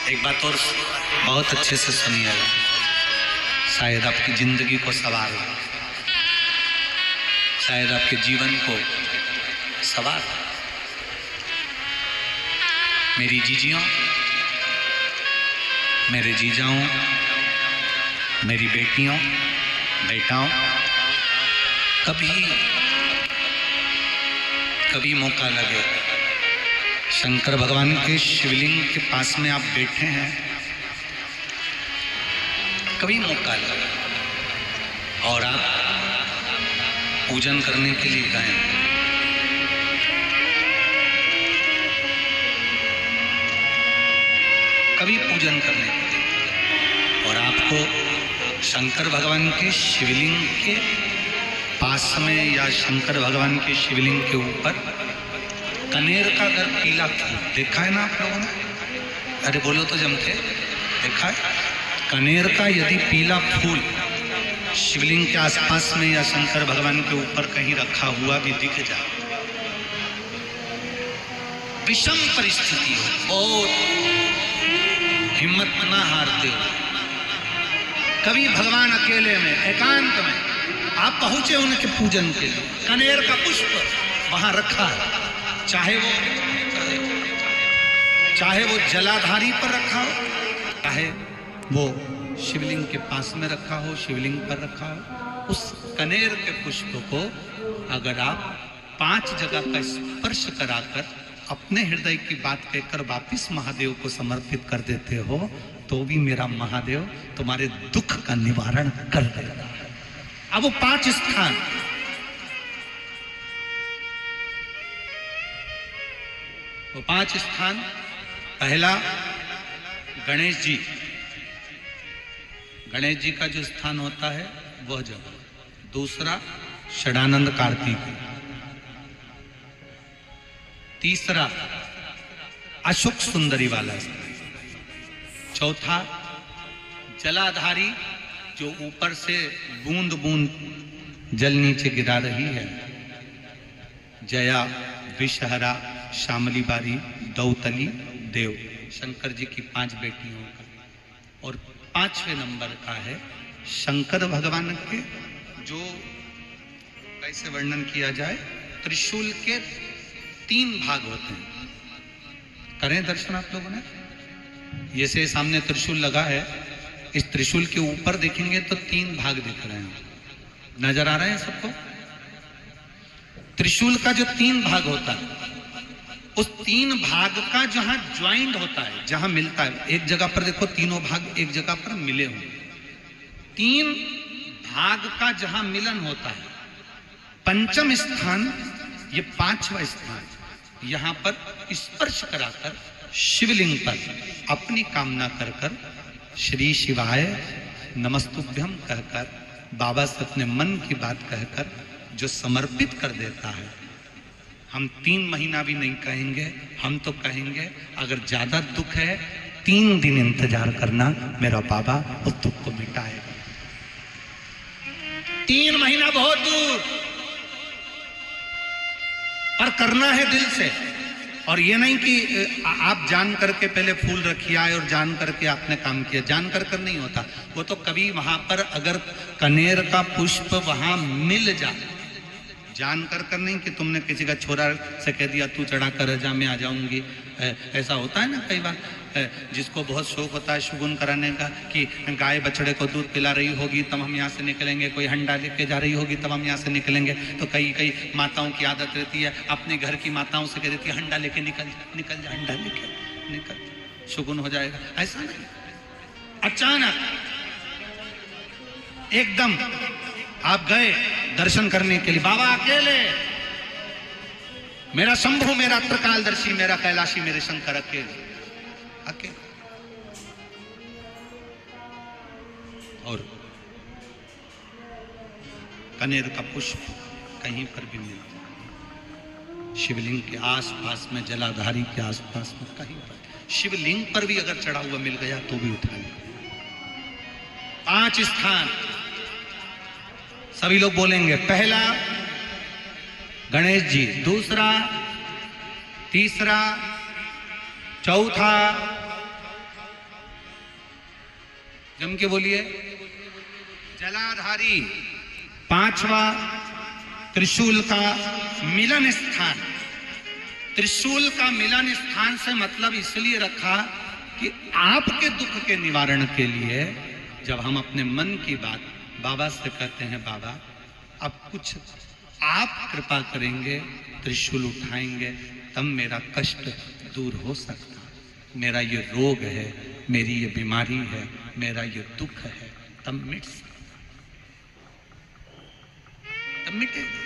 एक बात और बहुत अच्छे से सुनिएगा, शायद आपकी जिंदगी को सवार, शायद आपके जीवन को सवार। मेरी जीजियों, मेरे जीजाओं, मेरी बेटियों, बेटाओं, कभी मौका लगे, शंकर भगवान के शिवलिंग के पास में आप बैठे हैं, कभी मौका लगे और आप पूजन करने के लिए गए, कभी पूजन करने के लिए और आपको शंकर भगवान के शिवलिंग के पास में या शंकर भगवान के शिवलिंग के ऊपर कनेर का अगर पीला फूल देखा है ना आप लोगों ने? अरे बोलो तो जमके, देखा है? कनेर का यदि पीला फूल शिवलिंग के आसपास में या शंकर भगवान के ऊपर कहीं रखा हुआ भी दिख जाए, विषम परिस्थिति हो, बहुत हिम्मत ना हारते हो, कभी भगवान अकेले में एकांत में आप पहुंचे उनके पूजन के लिए, कनेर का पुष्प वहां रखा है, चाहे वो जलाधारी पर रखा हो, चाहे वो शिवलिंग के पास में रखा हो, शिवलिंग पर रखा हो, उस कनेर के पुष्प को अगर आप 5 जगह का स्पर्श कराकर अपने हृदय की बात कहकर वापिस महादेव को समर्पित कर देते हो, तो भी मेरा महादेव तुम्हारे दुख का निवारण कर देगा। अब वो 5 स्थान, वो 5 स्थान, पहला गणेश जी, गणेश जी का जो स्थान होता है वह जगह, दूसरा षडानंद कार्तिक, तीसरा अशोक सुंदरी वाला स्थान, चौथा जलाधारी जो ऊपर से बूंद बूंद जल नीचे गिरा रही है, जया, विषहरा, श्यामली बारी, दौतली, देव, शंकर जी की 5 बेटियों का, और 5वें नंबर का है शंकर भगवान के, जो कैसे वर्णन किया जाए, त्रिशूल के 3 भाग होते हैं। करें दर्शन आप लोगों ने? ये से सामने त्रिशूल लगा है, इस त्रिशूल के ऊपर देखेंगे तो 3 भाग दिख रहे हैं, नजर आ रहे हैं सबको? त्रिशूल का जो 3 भाग होता है, उस 3 भाग का जहां ज्वाइंट होता है, जहां मिलता है, एक जगह पर देखो तीनों भाग एक जगह पर मिले हुए, 3 भाग का जहां मिलन होता है, 5वां स्थान, ये 5वां स्थान, यहां पर स्पर्श कराकर शिवलिंग पर अपनी कामना कर कर श्री शिवाय नमस्तुभ्यम कहकर बाबा से अपने मन की बात कहकर जो समर्पित कर देता है, हम 3 महीना भी नहीं कहेंगे, हम तो कहेंगे अगर ज्यादा दुख है 3 दिन इंतजार करना, मेरा बाबा उस दुख को मिटाएगा। 3 महीना बहुत दूर, पर करना है दिल से, और ये नहीं कि आप जान करके पहले फूल रखिए आए और जान करके आपने काम किया, जान कर नहीं होता वो तो। कभी वहां पर अगर कनेर का पुष्प वहां मिल जाए, जान कर नहीं कि तुमने किसी का छोरा से कह दिया तू चढ़ा कर जा, मैं आ जाऊंगी, ऐसा होता है ना कई बार, जिसको बहुत शौक होता है शगुन कराने का, कि गाय बछड़े को दूध पिला रही होगी तब हम यहाँ से निकलेंगे, कोई हंडा लेके जा रही होगी तब हम यहाँ से निकलेंगे, तो कई माताओं की आदत रहती है, अपने घर की माताओं से कह देती है हंडा लेके निकल जा, हंडा लेके निकल, शगुन हो जाएगा। ऐसा नहीं, अचानक एकदम आप गए दर्शन करने के लिए, बाबा अकेले, मेरा शंभु, मेरा त्रिकालदर्शी, मेरा कैलाशी, मेरे शंकर अकेले, और कनेर का पुष्प कहीं पर भी मिल जाए, शिवलिंग के आसपास में, जलाधारी के आसपास में, कहीं पर, शिवलिंग पर भी अगर चढ़ा हुआ मिल गया तो भी उठा ले। 5 स्थान सभी लोग बोलेंगे, पहला गणेश जी, दूसरा, तीसरा, चौथा, जम के बोलिए। जलाधारी, पांचवा त्रिशूल का मिलन स्थान। त्रिशूल का मिलन स्थान से मतलब इसलिए रखा कि आपके दुख के निवारण के लिए जब हम अपने मन की बात बाबा से कहते हैं, बाबा अब कुछ आप कृपा करेंगे, त्रिशूल उठाएंगे, तब मेरा कष्ट दूर हो सकता, मेरा ये रोग है, मेरी ये बीमारी है, मेरा ये दुख है, तब मिट सकता, तब मिटेगा।